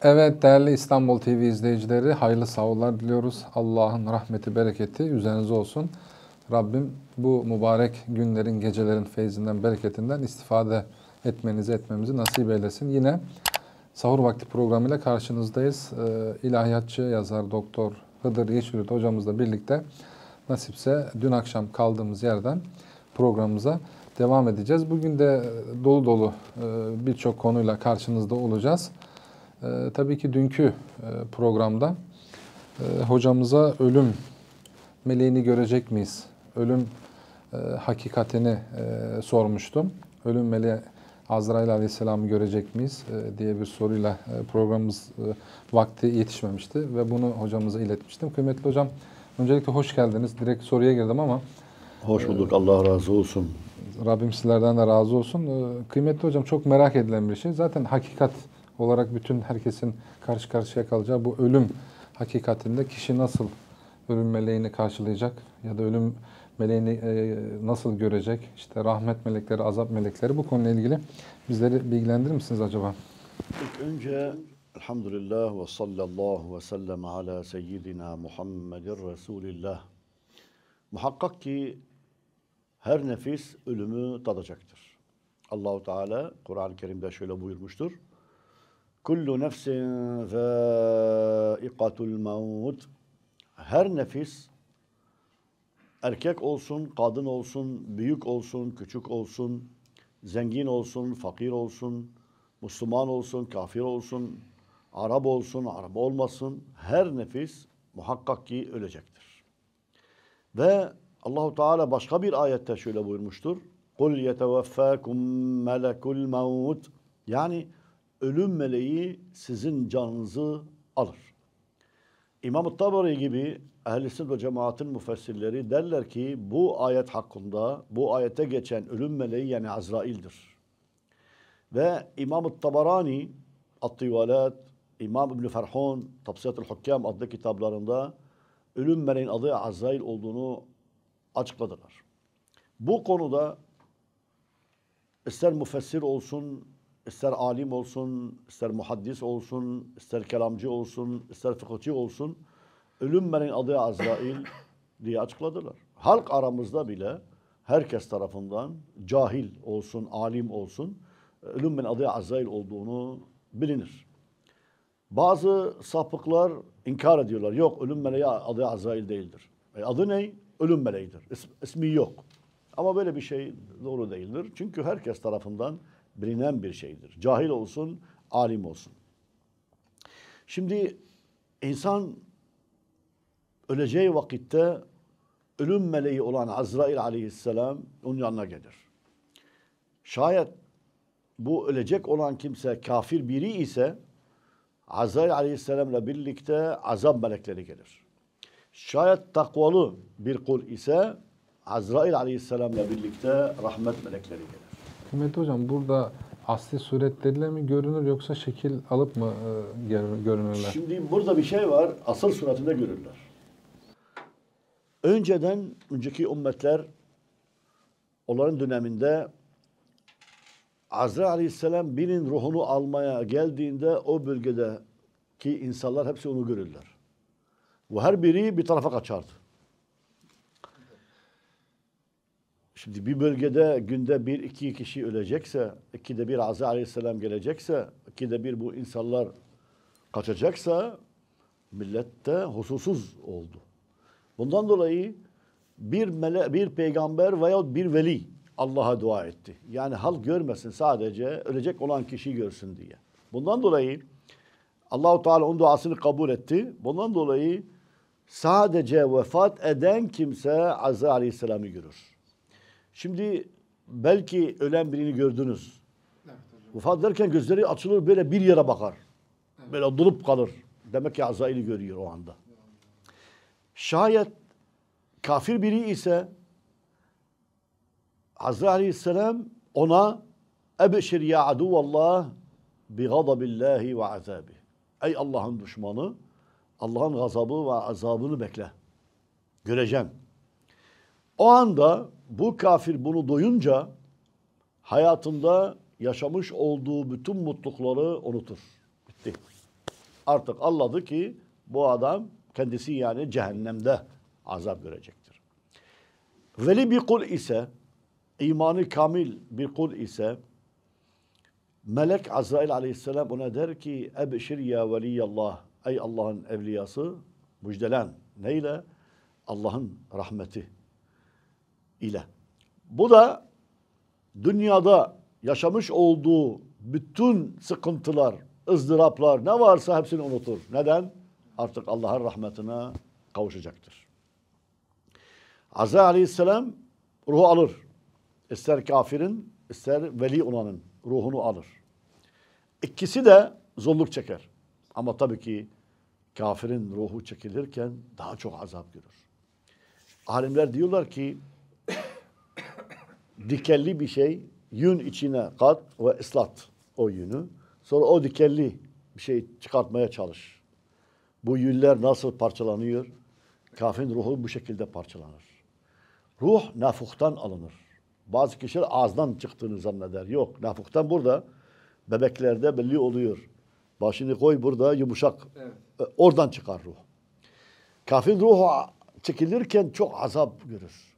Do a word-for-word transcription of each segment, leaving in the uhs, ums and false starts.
Evet değerli İstanbul T V izleyicileri, hayırlı sahurlar diliyoruz. Allah'ın rahmeti, bereketi üzerinize olsun. Rabbim bu mübarek günlerin, gecelerin feyzinden, bereketinden istifade etmenizi, etmemizi nasip eylesin. Yine sahur vakti programıyla karşınızdayız. Ee, İlahiyatçı, yazar, doktor Hıdır Yeşilyurt hocamızla birlikte nasipse dün akşam kaldığımız yerden programımıza devam edeceğiz. Bugün de dolu dolu e, birçok konuyla karşınızda olacağız. Ee, tabii ki dünkü e, programda e, hocamıza ölüm meleğini görecek miyiz? Ölüm e, hakikatini e, sormuştum. Ölüm meleği Azrail Aleyhisselam'ı görecek miyiz e, diye bir soruyla e, programımız e, vakti yetişmemişti ve bunu hocamıza iletmiştim. Kıymetli hocam, öncelikle hoş geldiniz. Direkt soruya girdim ama hoş bulduk. E, Allah razı olsun. Rabbim sizlerden de razı olsun. E, kıymetli hocam, çok merak edilen bir şey. Zaten hakikat olarak bütün herkesin karşı karşıya kalacağı bu ölüm hakikatinde kişi nasıl ölüm meleğini karşılayacak ya da ölüm meleğini e, nasıl görecek? İşte rahmet melekleri, azap melekleri, bu konuyla ilgili bizleri bilgilendirir misiniz acaba? İlk önce elhamdülillah ve sallallahu ve sellem ala seyyidina Muhammedin Resulillah. Muhakkak ki her nefis ölümü tadacaktır. Allahu Teala Kur'an-ı Kerim'de şöyle buyurmuştur. Kullu nefsin zâikatul mevt. Her nefis, erkek olsun, kadın olsun, büyük olsun, küçük olsun, zengin olsun, fakir olsun, Müslüman olsun, kafir olsun, Arap olsun, Arap olmasın, her nefis muhakkak ki ölecektir. Ve Allahu Teala başka bir ayette şöyle buyurmuştur. Kul yeteveffâkum melekul mevt. Yani ölüm meleği sizin canınızı alır. İmam-ı Tabari gibi Ehl-i Sünnet ve Cemaat'in müfessirleri derler ki bu ayet hakkında, bu ayete geçen ölüm meleği yani Azrail'dir. Ve İmam-ı Tabarani, At-Tivalat, İmam İbn-i Ferhun, Tafsirat-ül Hukkam adlı kitaplarında ölüm meleğin adı Azrail olduğunu açıkladılar. Bu konuda ister müfessir olsun, ister alim olsun, ister muhaddis olsun, ister kelamcı olsun, ister fıkıhçı olsun, ölüm meleğin adı Azrail diye açıkladılar. Halk aramızda bile herkes tarafından cahil olsun, alim olsun, ölüm meleğin adı Azrail olduğunu bilinir. Bazı sapıklar inkar ediyorlar. Yok, ölüm meleği adı Azrail değildir. E adı ne? Ölüm meleğidir. İs, ismi yok. Ama böyle bir şey doğru değildir. Çünkü herkes tarafından bilinen bir şeydir. Cahil olsun, alim olsun. Şimdi insan öleceği vakitte ölüm meleği olan Azrail aleyhisselam onun yanına gelir. Şayet bu ölecek olan kimse kafir biri ise Azrail aleyhisselamla birlikte azap melekleri gelir. Şayet takvalı bir kul ise Azrail aleyhisselamla birlikte rahmet melekleri gelir. Kıymetli hocam, burada asli suretleriyle mi görünür yoksa şekil alıp mı e, görünürler? Şimdi burada bir şey var, asıl suretinde görürler. Önceden, önceki ümmetler, onların döneminde Azrail aleyhisselam birinin ruhunu almaya geldiğinde o bölgedeki insanlar hepsi onu görürler. Ve her biri bir tarafa kaçardı. Şimdi bir bölgede günde bir iki kişi ölecekse, ikide bir Azrail aleyhisselam gelecekse, ikide bir bu insanlar kaçacaksa millette hususuz oldu. Bundan dolayı bir mele, bir peygamber veya bir veli Allah'a dua etti. Yani halk görmesin, sadece ölecek olan kişi görsün diye. Bundan dolayı Allah-u Teala onun duasını kabul etti. Bundan dolayı sadece vefat eden kimse Azrail aleyhisselamı görür. Şimdi belki ölen birini gördünüz. Evet, vefat ederken gözleri açılır, böyle bir yere bakar. Evet. Böyle durup kalır. Demek ki Azrail'i görüyor o anda. Şayet kafir biri ise Azrail aleyhisselam ona ebşir ya aduvallah bi gadabillahi ve azabi. Ey Allah'ın düşmanı, Allah'ın gazabı ve azabını bekle. Göreceğim. O anda bu kafir bunu duyunca hayatında yaşamış olduğu bütün mutlulukları unutur. Bitti. Artık anladı ki bu adam kendisi yani cehennemde azap görecektir. Veli bir kul ise, imanı kamil bir kul ise, Melek Azrail aleyhisselam ona der ki, Ebşir ya veliyallah, ey Allah'ın evliyası, müjdelen. Neyle? Allah'ın rahmeti ile. Bu da dünyada yaşamış olduğu bütün sıkıntılar, ızdıraplar ne varsa hepsini unutur. Neden? Artık Allah'ın rahmetine kavuşacaktır. Azrail aleyhisselam ruhu alır. İster kafirin, ister veli olanın ruhunu alır. İkisi de zorluk çeker. Ama tabii ki kafirin ruhu çekilirken daha çok azap görür. Alimler diyorlar ki dikenli bir şey yün içine kat ve ıslat o yünü. Sonra o dikenli bir şey çıkartmaya çalış. Bu yünler nasıl parçalanıyor? Kafirin ruhu bu şekilde parçalanır. Ruh nafuktan alınır. Bazı kişiler ağızdan çıktığını zanneder. Yok, nafuktan burada bebeklerde belli oluyor. Başını koy burada yumuşak. Evet. Oradan çıkar ruh. Kafirin ruhu çekilirken çok azap görür.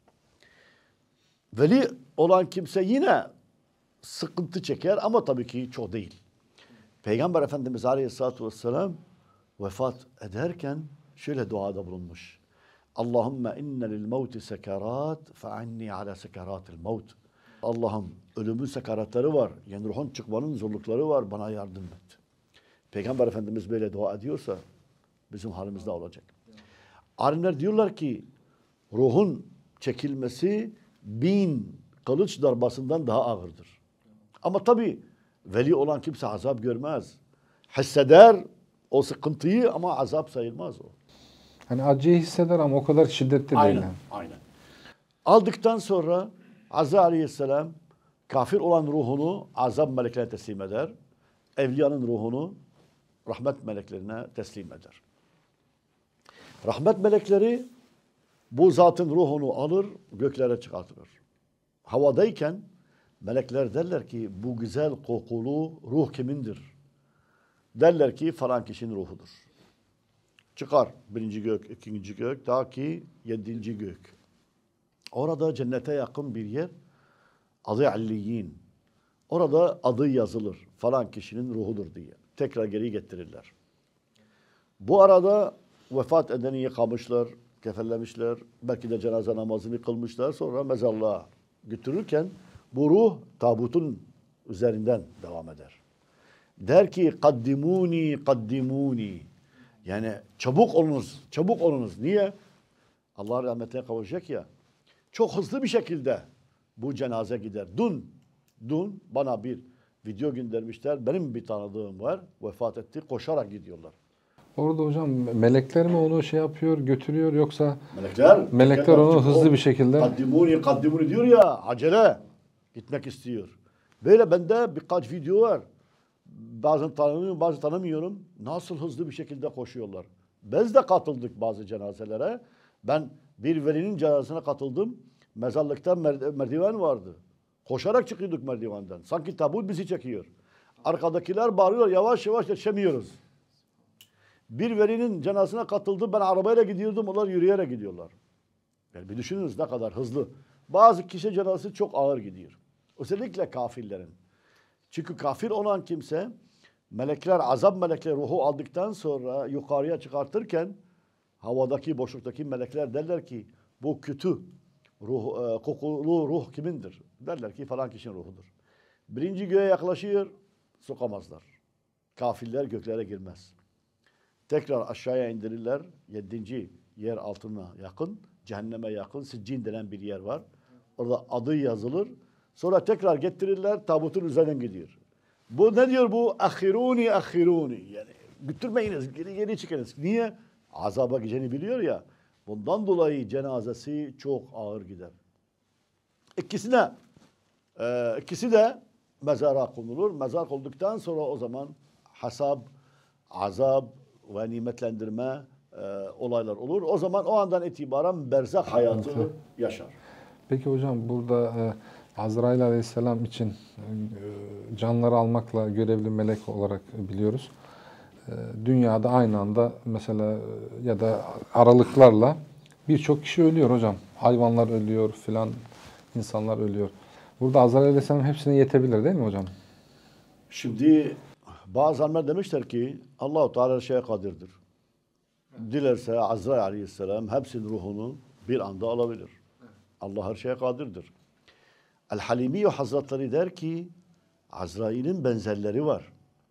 Veli olan kimse yine sıkıntı çeker ama tabii ki çok değil. Peygamber Efendimiz Aleyhisselatü Vesselam vefat ederken şöyle duada bulunmuş. Allahümme inne lil mevti sekerat fe'anni ala sekeratil mevt. Allah'ım ölümün sekaratları var. Yani ruhun çıkmanın zorlukları var. Bana yardım et. Peygamber Efendimiz böyle dua ediyorsa bizim halimizde olacak. Alimler diyorlar ki ruhun çekilmesi bin kılıç darbasından daha ağırdır. Ama tabii veli olan kimse azap görmez. Hisseder o sıkıntıyı ama azap sayılmaz o. Hani acıyı hisseder ama o kadar şiddetli aynen, değil. Yani. Aynen. Aldıktan sonra Azrail aleyhisselam kafir olan ruhunu azap meleklerine teslim eder. Evliyanın ruhunu rahmet meleklerine teslim eder. Rahmet melekleri bu zatın ruhunu alır, göklere çıkartılır. Havadayken melekler derler ki bu güzel kokulu ruh kimindir? Derler ki falan kişinin ruhudur. Çıkar birinci gök, ikinci gök, ta ki yedinci gök. Orada cennete yakın bir yer, adı Alliyin. Orada adı yazılır, falan kişinin ruhudur diye. Tekrar geri getirirler. Bu arada vefat edeni yıkamışlar, kefenlemişler, belki de cenaze namazını kılmışlar, sonra mezarlığa götürürken bu ruh tabutun üzerinden devam eder. Der ki kaddimuni kaddimuni. Yani çabuk olunuz, çabuk olunuz. Niye? Allah rahmetine kavuşacak ya. Çok hızlı bir şekilde bu cenaze gider. Dün, dün bana bir video göndermişler. Benim bir tanıdığım var. Vefat etti. Koşarak gidiyorlar. Orada hocam melekler mi onu şey yapıyor, götürüyor yoksa melekler, melekler onu hızlı bir şekilde kaddimuni kaddimuni diyor ya, acele gitmek istiyor. Böyle bende birkaç video var. Bazen tanımıyorum, bazen tanımıyorum. Nasıl hızlı bir şekilde koşuyorlar. Biz de katıldık bazı cenazelere. Ben bir velinin cenazesine katıldım. Mezarlıkta merdiven vardı. Koşarak çıkıyorduk merdivenden. Sanki tabut bizi çekiyor. Arkadakiler bağırıyorlar, yavaş yavaş yetişemiyoruz. Bir velinin cenazesine katıldım. Ben arabayla gidiyordum, onlar yürüyerek gidiyorlar. Yani bir düşününüz ne kadar hızlı. Bazı kişi cenazesi çok ağır gidiyor. Özellikle kafirlerin. Çünkü kafir olan kimse melekler, azap melekleri ruhu aldıktan sonra yukarıya çıkartırken havadaki, boşluktaki melekler derler ki bu kötü ruh, e, kokulu ruh kimindir? Derler ki falan kişinin ruhudur. Birinci göğe yaklaşıyor, sokamazlar. Kafirler göklere girmez. Tekrar aşağıya indirirler. Yedinci yer altına yakın, cehenneme yakın, Siccin denen bir yer var. Orada adı yazılır. Sonra tekrar getirirler, tabutun üzerinden gidiyor. Bu ne diyor bu? Ahiruni, ahiruni. Yani götürmeyiniz, geri geri çıkınız. Niye? Azaba gideceğini biliyor ya. Bundan dolayı cenazesi çok ağır gider. İkisine, e, ikisi de mezara konulur. Mezar konulduktan sonra o zaman hasab, azab ve nimetlendirme e, olaylar olur. O zaman o andan itibaren berzak hayatı yaşar. Peki hocam burada e, Azrail Aleyhisselam için e, canları almakla görevli melek olarak biliyoruz. e, dünyada aynı anda mesela e, ya da aralıklarla birçok kişi ölüyor hocam. Hayvanlar ölüyor filan, insanlar ölüyor. Burada Azrail Aleyhisselam hepsine yetebilir değil mi hocam? Şimdi bazı alimler demişler ki Allah-u Teala her şeye kadirdir. Dilerse Azrail Aleyhisselam hepsinin ruhunu bir anda alabilir. Allah her şeye kadirdir. El-Halimiye Hazretleri der ki Azrail'in benzerleri var.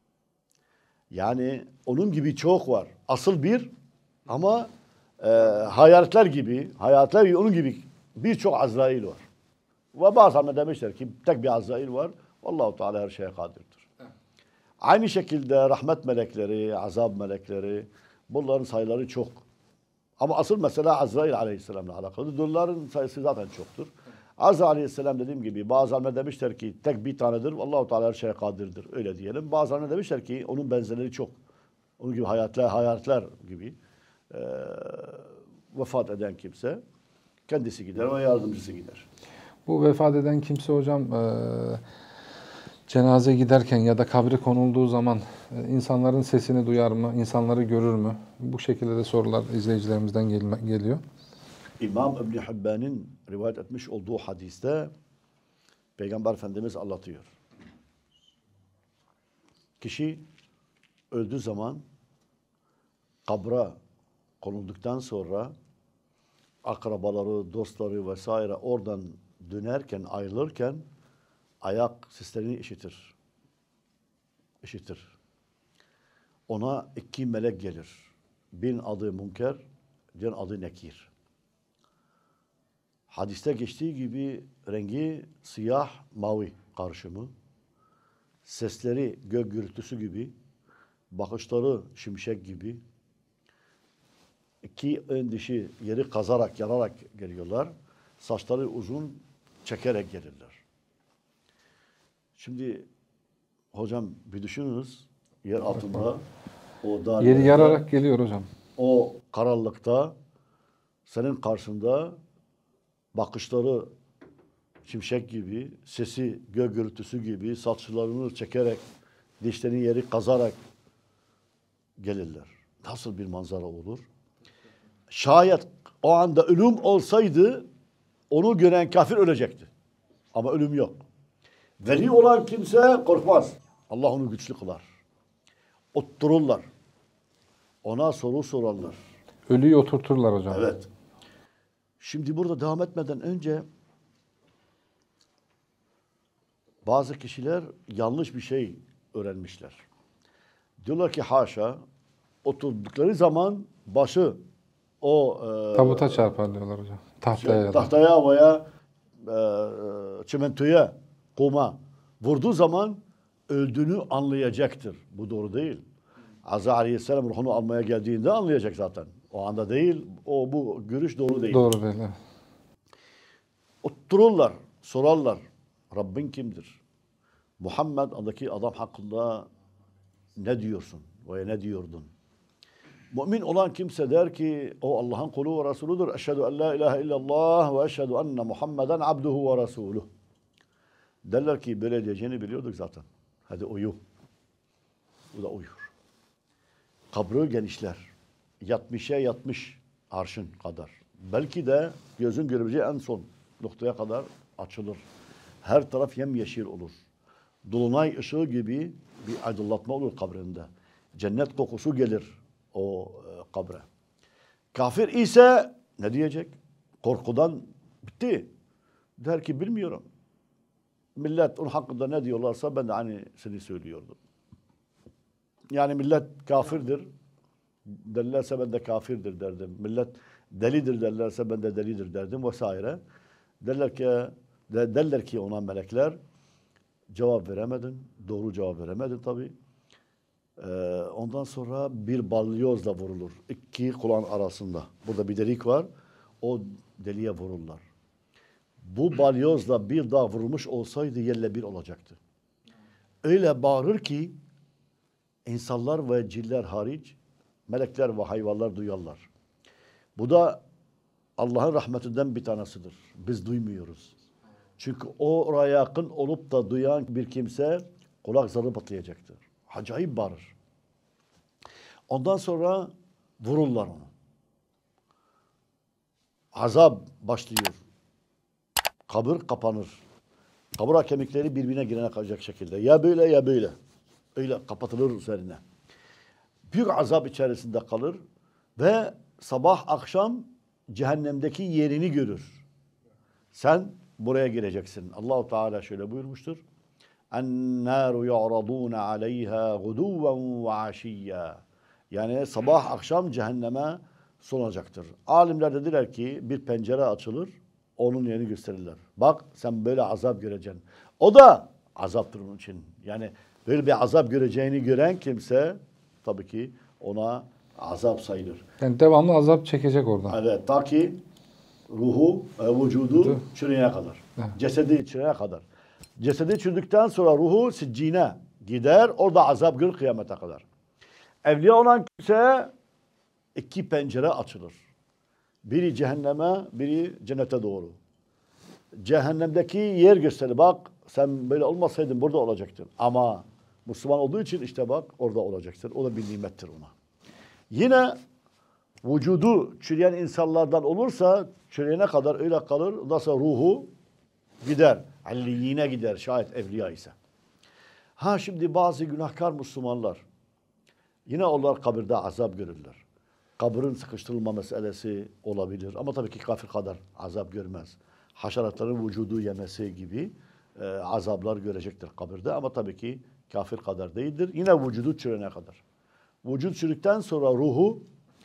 Yani onun gibi çok var. Asıl bir ama e, hayaletler gibi, hayaletler gibi onun gibi birçok Azrail var. Ve bazı alimler demişler ki tek bir Azrail var. Allah-u Teala her şeye kadirdir. Evet. Aynı şekilde rahmet melekleri, azab melekleri, bunların sayıları çok. Ama asıl mesela Azrail Aleyhisselam'la alakalı. Bunların sayısı zaten çoktur. Evet. Azrail Aleyhisselam dediğim gibi bazı alimler demişler ki tek bir tanedir. Allah-u Teala her şeye kadirdir. Öyle diyelim. Bazı alimler demişler ki onun benzerleri çok. Onun gibi hayatlar, hayatlar gibi e, vefat eden kimse kendisi gider ve yardımcısı gider. Bu vefat eden kimse hocam e, cenaze giderken ya da kabri konulduğu zaman e, insanların sesini duyar mı? İnsanları görür mü? Bu şekilde de sorular izleyicilerimizden gelme, geliyor. İmam İbn Hibban'ın rivayet etmiş olduğu hadiste Peygamber Efendimiz anlatıyor. Kişi öldüğü zaman kabra konulduktan sonra akrabaları, dostları vesaire oradan dönerken, ayrılırken ayak seslerini işitir. İşitir. Ona iki melek gelir. Birinin adı Münker, diğerinin adı Nekir. Hadiste geçtiği gibi rengi siyah, mavi karışımı. Sesleri gök gürültüsü gibi. Bakışları şimşek gibi. İki ön dişi yeri kazarak, yararak geliyorlar. Saçları uzun, çekerek gelirler. Şimdi hocam bir düşününüz. Yer altında o dar yeri yararak geliyor hocam. O karanlıkta senin karşında bakışları şimşek gibi, sesi gök gürültüsü gibi, saçlarını çekerek, dişlerini yeri kazarak gelirler. Nasıl bir manzara olur? Şayet o anda ölüm olsaydı onu gören kafir ölecekti. Ama ölüm yok. Veli olan kimse korkmaz. Allah onu güçlü kılar. Otururlar. Ona soru sorarlar. Ölüyü oturturlar hocam. Evet. Şimdi burada devam etmeden önce bazı kişiler yanlış bir şey öğrenmişler. Diyorlar ki haşa oturdukları zaman başı o e, tabuta çarpar diyorlar hocam. Tahtaya ya da. Tahtaya veya e, çimentoya, kuma vurduğu zaman öldüğünü anlayacaktır. Bu doğru değil. Azrail Aleyhisselam ruhunu almaya geldiğinde anlayacak zaten. O anda değil. O bu görüş doğru değil. Doğru değil. Evet. Otururlar, sorarlar. Rabbin kimdir? Muhammed adındaki adam hakkında ne diyorsun? Veya ne diyordun? Mümin olan kimse der ki o Allah'ın kulu ve Resuludur. Eşhedü en la ilahe illallah ve eşhedü enne Muhammeden abduhu ve resuluh. Derler ki böyle diyeceğini biliyorduk zaten. Hadi uyu. Bu da uyur. Kabrı genişler. Yatmışa yatmış arşın kadar. Belki de gözün görebileceği en son noktaya kadar açılır. Her taraf yemyeşil olur. Dolunay ışığı gibi bir aydınlatma olur kabrinde. Cennet kokusu gelir o e, kabre. Kafir ise ne diyecek? Korkudan bitti. Der ki bilmiyorum. Millet onun hakkında ne diyorlarsa ben de aynısını söylüyordum. Yani millet kafirdir derlerse ben de kafirdir derdim. Millet delidir derlerse ben de delidir derdim vesaire. Derler ki de, derler ki ona melekler cevap veremedin. Doğru cevap veremedin tabii. Ee, ondan sonra bir balyozla vurulur. İki kulağın arasında. Burada bir delik var. O deliğe vururlar. Bu balyozla bir daha vurulmuş olsaydı yerle bir olacaktı. Öyle bağırır ki insanlar ve ciller hariç melekler ve hayvanlar duyarlar. Bu da Allah'ın rahmetinden bir tanesidir. Biz duymuyoruz. Çünkü oraya yakın olup da duyan bir kimse kulak zarı patlayacaktır. Acayip bağırır. Ondan sonra vururlar onu. Azap başlıyor. Kabir kapanır. Kabura kemikleri birbirine girene kalacak şekilde. Ya böyle ya böyle. Öyle kapatılır üzerine. Büyük azap içerisinde kalır ve sabah akşam cehennemdeki yerini görür. Sen buraya gireceksin. Allahu Teala şöyle buyurmuştur. En-nâru yu'radûne aleyhâ gudûven ve aşiyya. Yani sabah akşam cehenneme sunacaktır. Alimler dediler ki bir pencere açılır, onun yerini gösterirler. Bak sen böyle azap göreceksin. O da azaptır onun için. Yani böyle bir azap göreceğini gören kimse tabii ki ona azap sayılır. Yani devamlı azap çekecek oradan. Evet, ta ki ruhu, e, vücudu çürüyene kadar. Evet. Cesedi çürüyene kadar. Cesedi çürüdükten sonra ruhu siccine gider. Orada azap görür kıyamete kadar. Evliya olan kimse iki pencere açılır. Biri cehenneme, biri cennete doğru. Cehennemdeki yer gösterir. Bak sen böyle olmasaydın burada olacaktın. Ama Müslüman olduğu için işte bak orada olacaksın. O da bir nimettir ona. Yine vücudu çürüyen insanlardan olursa çürüyene kadar öyle kalır. Ondan sonra ruhu gider. Alliyine gider şayet evliya ise. Ha şimdi bazı günahkar Müslümanlar yine onlar kabirde azap görürler. Kabrin sıkıştırılma meselesi olabilir. Ama tabii ki kafir kadar azap görmez. Haşeratların vücudu yemesi gibi e, azaplar görecektir kabirde. Ama tabii ki kafir kadar değildir. Yine vücudu çürüyene kadar. Vücut çürükten sonra ruhu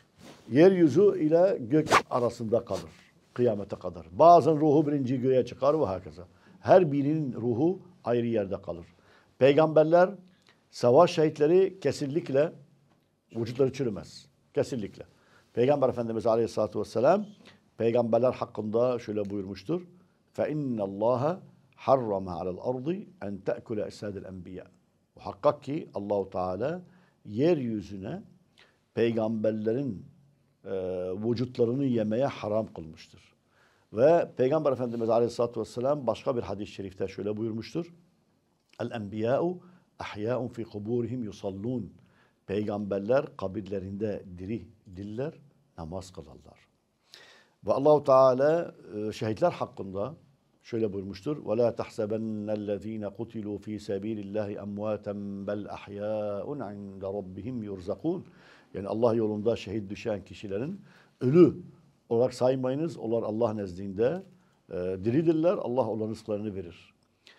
yeryüzü ile gök arasında kalır. Kıyamete kadar. Bazen ruhu birinci göğe çıkar ve herkese. Her birinin ruhu ayrı yerde kalır. Peygamberler, savaş şehitleri kesinlikle vücutları çürümez. Kesinlikle. Peygamber Efendimiz Aleyhisselatü Vesselam peygamberler hakkında şöyle buyurmuştur. فَاِنَّ اللّٰهَ حَرَّمَ عَلَى الْأَرْضِ اَنْ تَأْكُلَ اَسَادِ الْاَنْبِيَا. Muhakkak ki Allahu Teala yeryüzüne peygamberlerin e, vücutlarını yemeye haram kılmıştır. Ve Peygamber Efendimiz Aleyhisselatü Vesselam başka bir hadis-i şerifte şöyle buyurmuştur. El-enbiyâ'u ahyâ'un fî kubûrihim yusallûn. Peygamberler kabirlerinde diri diller, namaz kılarlar. Ve Allahu Teala şehitler hakkında şöyle buyurmuştur. وَلَا تَحْسَبَنَّ الَّذ۪ينَ قُتِلُوا ف۪ي سَب۪يلِ اللّٰهِ اَمْوَاتًا بَلْ اَحْيَاءٌ عِنْدَ رَبِّهِمْ يُرْزَقُونَ. Yani Allah yolunda şehit düşen kişilerin ölü olarak saymayınız. Onlar Allah nezdinde e, diridirler. Allah onların rızıklarını verir.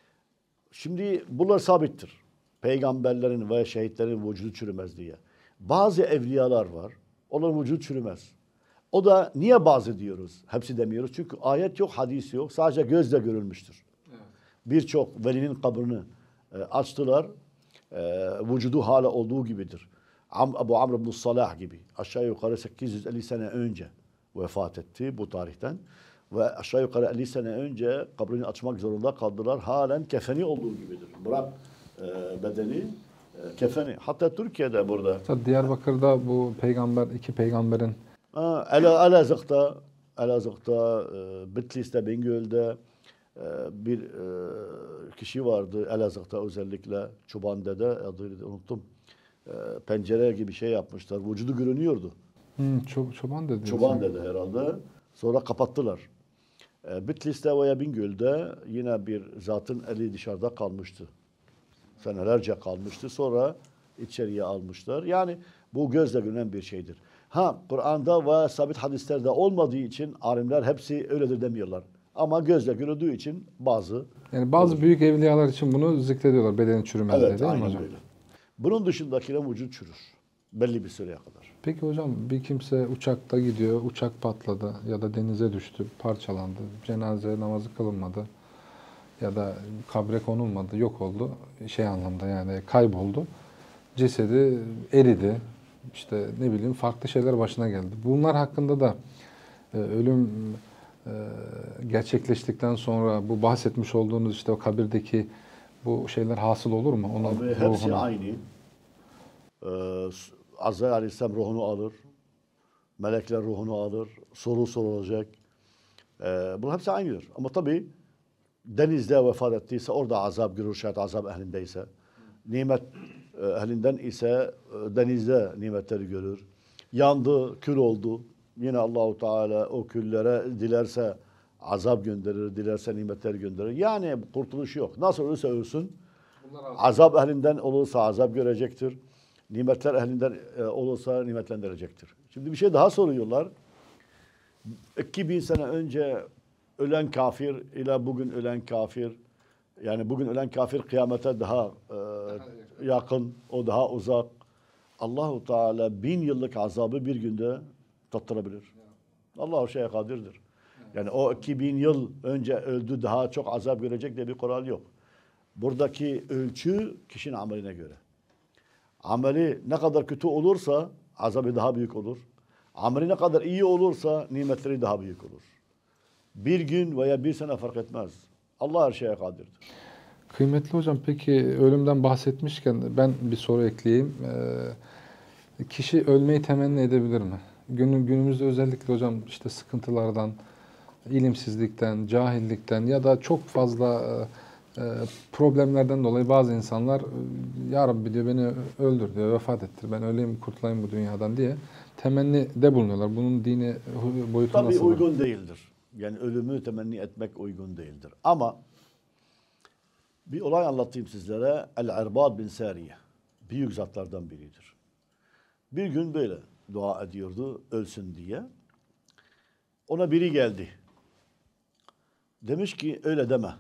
Şimdi bunlar sabittir. Peygamberlerin ve şehitlerin vücudu çürümez diye. Bazı evliyalar var. Onların vücudu çürümez. O da niye bazı diyoruz? Hepsi demiyoruz. Çünkü ayet yok, hadis yok. Sadece gözle görülmüştür. Evet. Birçok velinin kabrini e, açtılar. E, vücudu hala olduğu gibidir. Am, Ebu Amr ibn Salah gibi. Aşağı yukarı sekiz yüz elli sene önce vefat etti bu tarihten. Ve aşağı yukarı elli sene önce kabrini açmak zorunda kaldılar. Halen kefeni olduğu gibidir. Bırak e, bedeni, e, kefeni. Hatta Türkiye'de burada. Diyarbakır'da bu peygamber, iki peygamberin Ha, Elazığ'da, Elazığ'da, e, Bitlis'te, Bingöl'de e, bir e, kişi vardı. Elazığ'da özellikle Çoban Dede, adını unuttum. E, pencere gibi şey yapmışlar. Vücudu görünüyordu. Hmm, ço çoban Dede. Çoban Dede herhalde. Sonra kapattılar. E, Bitlis'te veya Bingöl'de yine bir zatın eli dışarıda kalmıştı. Senelerce kalmıştı. Sonra içeriye almışlar. Yani bu gözle görünen bir şeydir. Ha, Kur'an'da ve sabit hadislerde olmadığı için alimler hepsi öyledir demiyorlar. Ama gözle görüldüğü için bazı... Yani bazı olur. Büyük evliyalar için bunu zikrediyorlar. Bedenin çürümez evet, değil mi hocam? Öyle. Bunun dışındakilerin vücut çürür. Belli bir süreye kadar. Peki hocam bir kimse uçakta gidiyor, uçak patladı ya da denize düştü, parçalandı, cenaze namazı kılınmadı ya da kabre konulmadı, yok oldu. Şey anlamda yani kayboldu. Cesedi eridi. İşte ne bileyim farklı şeyler başına geldi. Bunlar hakkında da e, ölüm e, gerçekleştikten sonra bu bahsetmiş olduğunuz işte o kabirdeki bu şeyler hasıl olur mu? Onun Abi, hepsi ruhuna. Aynı. Ee, Azrail Aleyhisselam ruhunu alır. Melekler ruhunu alır. Soru sorulacak. Ee, bunlar hepsi aynıdır. Ama tabii denizde vefat ettiyse orada azap görür şayet azap ehlindeyse. Nimet e, ehlinden ise e, denizde nimetleri görür. Yandı, kül oldu. Yine Allahu Teala o küllere dilerse azap gönderir, dilerse nimetler gönderir. Yani kurtuluş yok. Nasıl olursa ölsün. Azap ehlinden olursa azap görecektir. Nimetler ehlinden e, olursa nimetlendirecektir. Şimdi bir şey daha soruyorlar. iki bin sene önce ölen kafir ile bugün ölen kafir, yani bugün ölen kafir kıyamete daha e, yakın, o daha uzak. Allahu Teala bin yıllık azabı bir günde tattırabilir. Allah o şeye kadirdir. Yani o iki bin yıl önce öldü, daha çok azap görecek diye bir kural yok. Buradaki ölçü kişinin ameline göre. Ameli ne kadar kötü olursa azabı daha büyük olur. Ameli ne kadar iyi olursa nimetleri daha büyük olur. Bir gün veya bir sene fark etmez. Allah her şeye kadirdir. Kıymetli hocam, peki ölümden bahsetmişken ben bir soru ekleyeyim. Ee, kişi ölmeyi temenni edebilir mi? Günün, günümüzde özellikle hocam işte sıkıntılardan, ilimsizlikten, cahillikten ya da çok fazla e, problemlerden dolayı bazı insanlar ya Rabbi diyor, beni öldür diyor, vefat ettir, ben öleyim kurtulayım bu dünyadan diye temennide bulunuyorlar. Bunun dini boyutu Tabii nasıl? uygun değildir. Yani ölümü temenni etmek uygun değildir. Ama bir olay anlatayım sizlere. El-Irbad bin Sariye. Büyük zatlardan biridir. Bir gün böyle dua ediyordu ölsün diye. Ona biri geldi. Demiş ki öyle deme.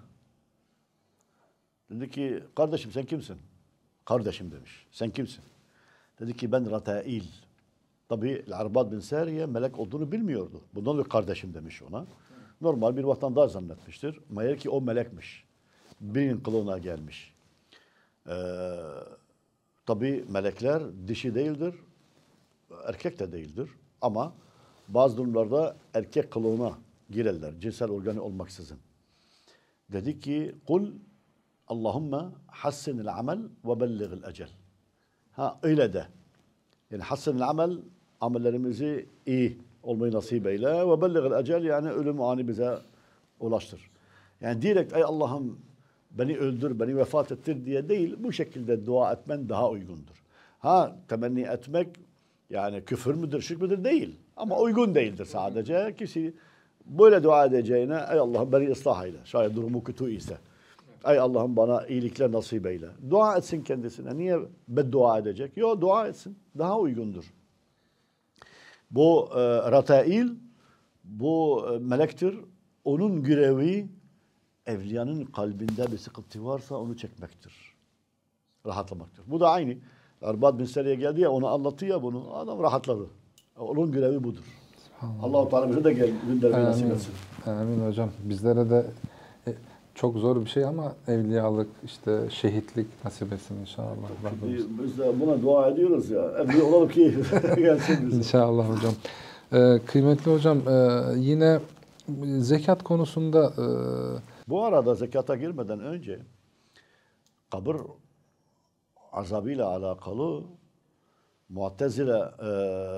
Dedi ki kardeşim sen kimsin? Kardeşim demiş. Sen kimsin? Dedi ki ben Ratail. Tabii El-Irbad bin Sariye melek olduğunu bilmiyordu. Bundan dolayı kardeşim demiş ona. Normal bir vatandaş zannetmiştir. Meğer ki o melekmiş. Birinin kılığına gelmiş. Ee, tabii melekler dişi değildir, erkek de değildir. Ama bazı durumlarda erkek kılığına girerler, cinsel organı olmaksızın. Dedi ki, kul Allahümme hassinil amel ve bellighil ecel. Ha öyle de. Yani hassinil amel, amellerimizi iyi olmayı nasip eyle ve bellighil ecel, yani ölüm anı bize ulaştır. Yani direkt ey Allah'ım beni öldür, beni vefat ettir diye değil, bu şekilde dua etmen daha uygundur. Ha temenni etmek yani küfür müdür, şirk müdür değil. Ama uygun değildir sadece. Kişi böyle dua edeceğine ey Allah'ım beni ıslah eyle. Şayet durumu kötü ise. Ey Allah'ım bana iyilikler nasip eyle. Dua etsin kendisine. Niye beddua edecek? Yok, dua etsin. Daha uygundur. Bu e, Ratail, bu e, melektir. Onun görevi evliyanın kalbinde bir sıkıntı varsa onu çekmektir. Rahatlamaktır. Bu da aynı. Irbad bin Sariye geldi ya, onu anlatıyor ya bunu. Adam rahatladı. Onun görevi budur. Allah-u Teala bize de gel, göndermeyi nasip etsin. Amin hocam. Bizlere de e, çok zor bir şey ama evliyalık, işte şehitlik nasip etsin inşallah. Biz, biz de buna dua ediyoruz ya. Evliya olalım ki gelsin bize. İnşallah hocam. Ee, kıymetli hocam, e, yine zekat konusunda e, bu arada zekata girmeden önce kabir azabıyla alakalı Mu'tezile e,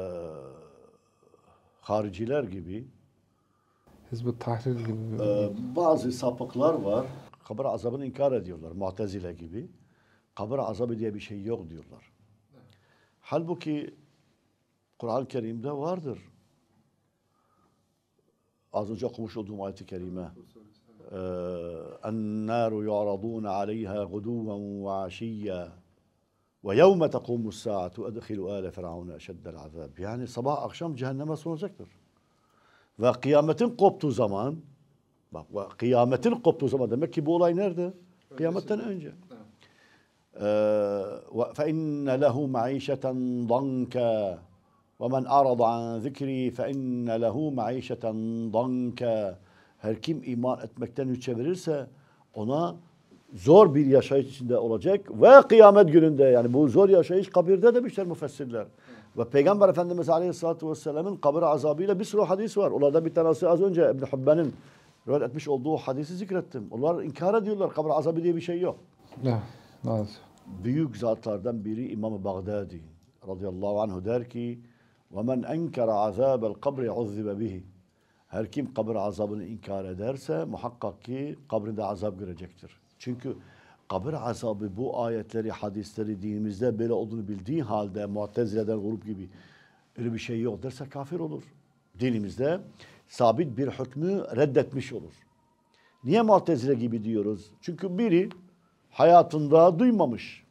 hariciler gibi Hizb-ı Tahrir gibi e, bazı sapıklar var. Kabir azabını inkar ediyorlar. Mu'tezile gibi. Kabir azabı diye bir şey yok diyorlar. Halbuki Kur'an-ı Kerim'de vardır. Az önce okumuş olduğum ayet-i kerime. اَنَّارُ يُعْرَضُونَ عَلَيْهَا غُدُوًا وَعَشِيًّا وَيَوْمَ تَقُومُ السَّاعَةُ اَدْخِلُوا آلَ فِرْعَوْنَ اَشَدَّ الْعَذَابِ. Yani sabah akşam cehenneme sonacaktır. Ve kıyametin koptuğu zaman, bak ve kıyametin koptuğu zaman demek ki bu olay nerede? Kıyametten önce. فَاِنَّ لَهُ مَعِيشَةً ضَنْكَ وَمَنْ أَعْرَضَ عَنْ ذِكْرِي فَاِنَّ لَهُ مَعِيشَةً ضَنْكَ. Her kim iman etmekten yüz çevirirse ona zor bir yaşayış içinde olacak ve kıyamet gününde, yani bu zor yaşayış kabirde demişler müfessirler. Ve Peygamber Efendimiz Aleyhisselatü Vesselam'ın kabir azabıyla bir sürü hadis var. Onlardan bir tanesi az önce İbn Hibban'ın rivayet etmiş olduğu hadisi zikrettim. Onlar inkar ediyorlar, kabir azabı diye bir şey yok. Evet. Büyük zatlardan biri İmam-ı Bağdadi radıyallahu anhu der ki وَمَنْ اَنْكَرَ عَذَابَ الْقَبْرِ عُذِّبَ بِهِ. Her kim kabir azabını inkar ederse muhakkak ki kabrinde azap görecektir. Çünkü kabir azabı bu ayetleri, hadisleri dinimizde böyle olduğunu bildiği halde Mu'tezile'den grup gibi öyle bir şey yok derse kafir olur. Dinimizde sabit bir hükmü reddetmiş olur. Niye Mu'tezile gibi diyoruz? Çünkü biri hayatında duymamış.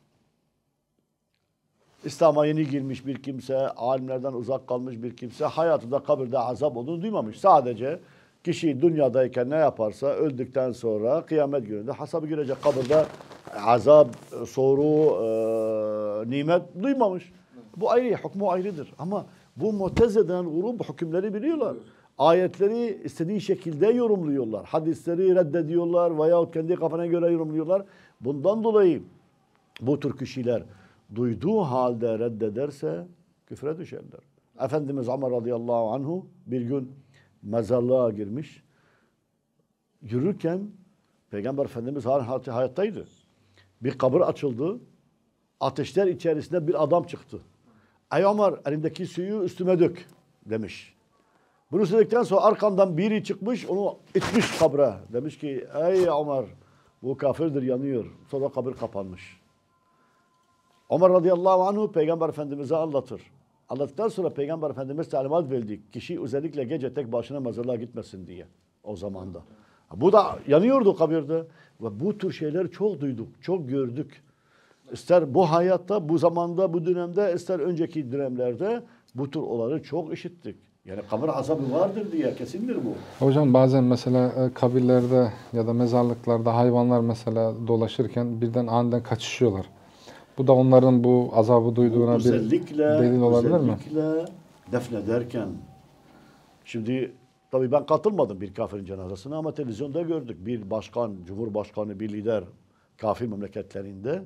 İslam'a yeni girmiş bir kimse, alimlerden uzak kalmış bir kimse hayatında kabirde azap olduğunu duymamış. Sadece kişi dünyadayken ne yaparsa öldükten sonra kıyamet gününde hesabı görecek, kabirde azap, soru, e, nimet duymamış. Bu ayrı, hükmü ayrıdır. Ama bu Mu'tezile'den grup hükümleri biliyorlar. Ayetleri istediği şekilde yorumluyorlar. Hadisleri reddediyorlar veyahut kendi kafana göre yorumluyorlar. Bundan dolayı bu tür kişiler duyduğu halde reddederse küfre düşerler. Efendimiz Ömer radıyallahu anhu bir gün mezarlığa girmiş. Yürürken Peygamber Efendimiz halen hayattaydı. Bir kabir açıldı. Ateşler içerisinde bir adam çıktı. Ey Ömer, elindeki suyu üstüme dök demiş. Bunu söyledikten sonra arkandan biri çıkmış, onu itmiş kabre. Demiş ki ey Ömer, bu kafirdir, yanıyor. Sonra kabir kapanmış. Ömer radıyallahu anhu Peygamber Efendimiz'e anlatır. Anlattıktan sonra Peygamber Efendimiz talimat verdi. Kişi özellikle gece tek başına mezarlığa gitmesin diye o zamanda. Bu da yanıyordu kabirde. Ve bu tür şeyler çok duyduk, çok gördük. İster bu hayatta, bu zamanda, bu dönemde, ister önceki dönemlerde bu tür olayları çok işittik. Yani kabir azabı vardır diye kesindir bu. Hocam bazen mesela e, kabirlerde ya da mezarlıklarda hayvanlar mesela dolaşırken birden aniden kaçışıyorlar. Bu da onların bu azabı duyduğuna bir delil olabilir mi? Özellikle defnederken. Şimdi tabii ben katılmadım bir kafirin cenazesine ama televizyonda gördük. Bir başkan, cumhurbaşkanı, bir lider kafir memleketlerinde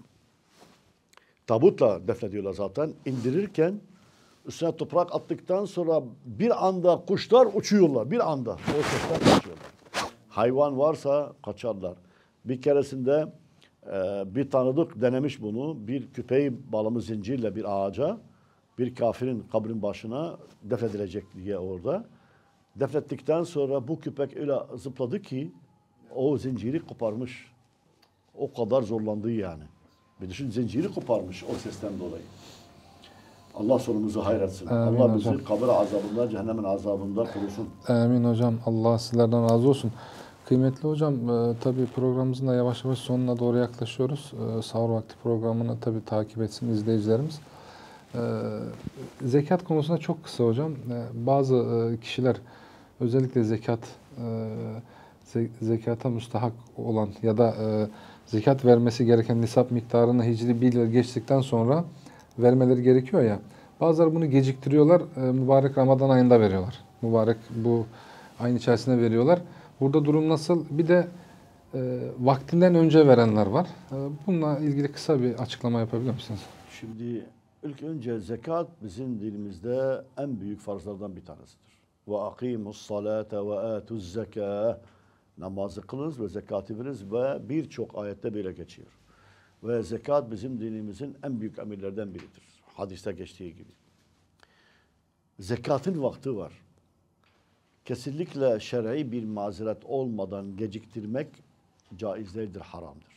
tabutla defnediyorlar zaten. İndirirken üstüne toprak attıktan sonra bir anda kuşlar uçuyorlar. Bir anda o sesler kaçıyorlar. Hayvan varsa kaçarlar. Bir keresinde e, bir tanıdık denemiş bunu. Bir küpeyi bağlamış zincirle bir ağaca, bir kafirin kabrin başına defnedilecek diye orada. Defnettikten sonra bu köpek öyle zıpladı ki o zinciri koparmış. O kadar zorlandı yani. Bir düşün, zinciri koparmış o sesten dolayı. Allah sonumuzu hayretsin. Amin Allah hocam. bizi kabir azabından, cehennemin azabından korusun. Amin hocam. Allah sizlerden razı olsun. Kıymetli hocam, e, tabii programımızın da yavaş yavaş sonuna doğru yaklaşıyoruz. E, sahur vakti programını tabii takip etsin izleyicilerimiz. E, zekat konusunda çok kısa hocam. E, bazı e, kişiler özellikle zekat e, ze, zekata müstahak olan ya da e, zekat vermesi gereken nisap miktarını hicri bir yıl geçtikten sonra vermeleri gerekiyor ya. Bazıları bunu geciktiriyorlar. E, mübarek Ramazan ayında veriyorlar. Mübarek bu ayın içerisinde veriyorlar. Burada durum nasıl? Bir de e, vaktinden önce verenler var. E, bununla ilgili kısa bir açıklama yapabilir misiniz? Şimdi ilk önce zekat bizim dinimizde en büyük farzlardan bir tanesidir. Ve akimus salate ve atuz zekâh. Namazı kılınız ve zekatı veriniz ve birçok ayette böyle geçiyor. Ve zekat bizim dinimizin en büyük emirlerden biridir. Hadiste geçtiği gibi. Zekatın vakti var. Kesinlikle şer'i bir mazeret olmadan geciktirmek caiz değildir, haramdır.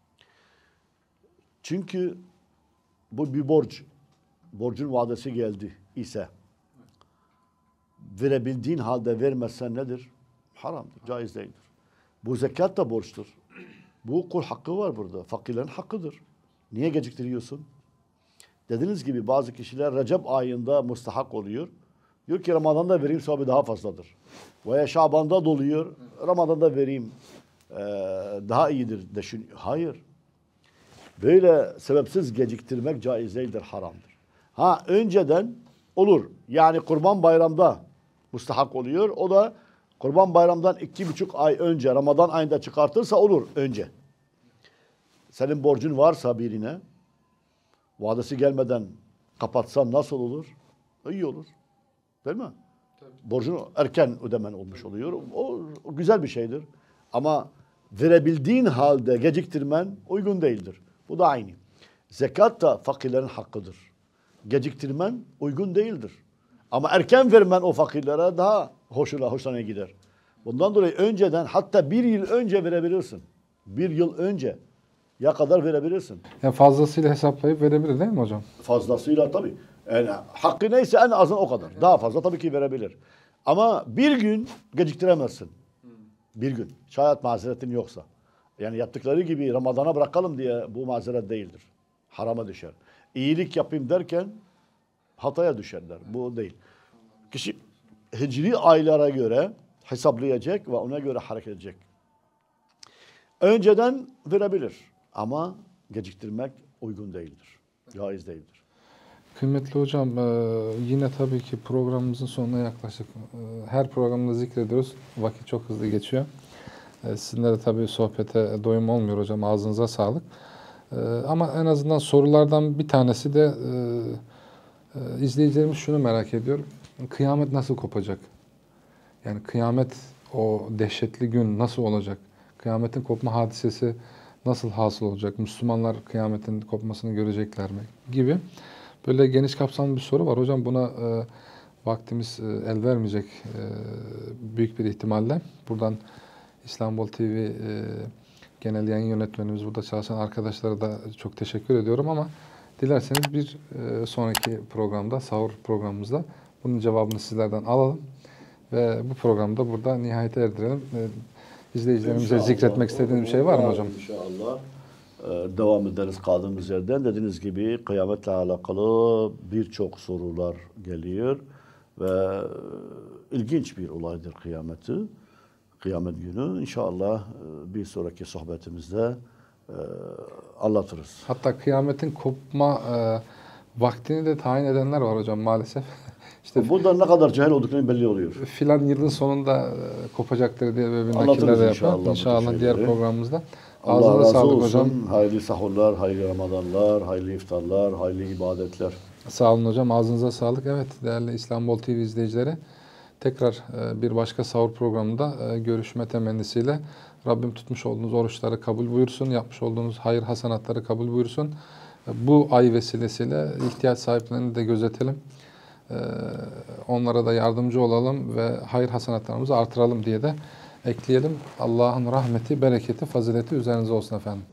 Çünkü bu bir borç. Borcun vadesi geldi ise verebildiğin halde vermezsen nedir? Haramdır, caiz değildir. Bu zekat da borçtur. Bu kul hakkı var burada. Fakirlerin hakkıdır. Niye geciktiriyorsun? Dediğiniz gibi bazı kişiler Recep ayında mustahak oluyor. Diyor ki Ramazan'da vereyim, sevabı daha fazladır. Veya Şaban'da doluyor, Ramazan'da vereyim ee, daha iyidir düşünüyor. Hayır. Böyle sebepsiz geciktirmek caiz değildir, haramdır. Ha önceden olur. Yani Kurban Bayram'da mustahak oluyor. O da Kurban Bayram'dan iki buçuk ay önce, Ramazan ayında çıkartırsa olur önce. Senin borcun varsa birine, vadesi gelmeden kapatsan nasıl olur? İyi olur. Değil mi? Tabii. Borcunu erken ödemen olmuş oluyor. O, o güzel bir şeydir. Ama verebildiğin halde geciktirmen uygun değildir. Bu da aynı. Zekat da fakirlerin hakkıdır. Geciktirmen uygun değildir. Ama erken vermen o fakirlere daha hoşuna, hoşuna gider. Bundan dolayı önceden, hatta bir yıl önce verebilirsin. Bir yıl önce. ya kadar verebilirsin. Yani fazlasıyla hesaplayıp verebilir değil mi hocam? Fazlasıyla tabii. Yani hakkı neyse en azın o kadar. Daha fazla tabii ki verebilir. Ama bir gün geciktiremezsin. Bir gün. Şayet mazeretin yoksa. Yani yaptıkları gibi Ramazan'a bırakalım diye bu mazeret değildir. Harama düşer. İyilik yapayım derken hataya düşerler. Bu değil. Kişi hicri aylara göre hesaplayacak ve ona göre hareket edecek. Önceden verebilir ama geciktirmek uygun değildir. Caiz değildir. Kıymetli hocam, e, yine tabii ki programımızın sonuna yaklaştık. E, Her programda zikrediyoruz. Vakit çok hızlı geçiyor. E, Sizinle de tabii sohbete doyum olmuyor hocam. Ağzınıza sağlık. E, Ama en azından sorulardan bir tanesi de e, e, izleyicilerimiz şunu merak ediyor. Kıyamet nasıl kopacak? Yani kıyamet, o dehşetli gün nasıl olacak? Kıyametin kopma hadisesi nasıl hasıl olacak? Müslümanlar kıyametin kopmasını görecekler mi? Gibi. Böyle geniş kapsamlı bir soru var. Hocam buna e, vaktimiz e, el vermeyecek e, büyük bir ihtimalle. Buradan İstanbul T V e, genel yayın yönetmenimiz, burada çalışan arkadaşlara da çok teşekkür ediyorum ama dilerseniz bir e, sonraki programda, sahur programımızda bunun cevabını sizlerden alalım ve bu programda burada nihayete erdirelim. E, izleyicilerimize İnşallah. zikretmek istediğiniz bir şey var mı hocam? İnşallah. Ee, devam ederiz kaldığımız yerden. Dediğiniz gibi kıyametle alakalı birçok sorular geliyor ve ilginç bir olaydır kıyameti. Kıyamet günü inşallah bir sonraki sohbetimizde e, anlatırız. Hatta kıyametin kopma e, vaktini de tayin edenler var hocam maalesef. İşte Burada ne kadar cahil oldukları belli oluyor. filan yılın sonunda e, kopacaktır diye böyle bir Anlatırız nakiller de inşallah yapalım. bu İnşallah tür diğer şeyleri. programımızda. Allah Ağzınıza razı sağlık olsun. hocam. Hayırlı sahurlar, hayırlı Ramazanlar, hayırlı iftarlar, hayırlı ibadetler. Sağ olun hocam. Ağzınıza sağlık. Evet değerli İstanbul T V izleyicileri, tekrar e, bir başka sahur programında e, görüşme temennisiyle Rabbim tutmuş olduğunuz oruçları kabul buyursun. Yapmış olduğunuz hayır hasenatları kabul buyursun. E, Bu ay vesilesiyle ihtiyaç sahiplerini de gözetelim. E, Onlara da yardımcı olalım ve hayır hasenatlarımızı artıralım diye de ekleyelim. Allah'ın rahmeti, bereketi, fazileti üzerinize olsun efendim.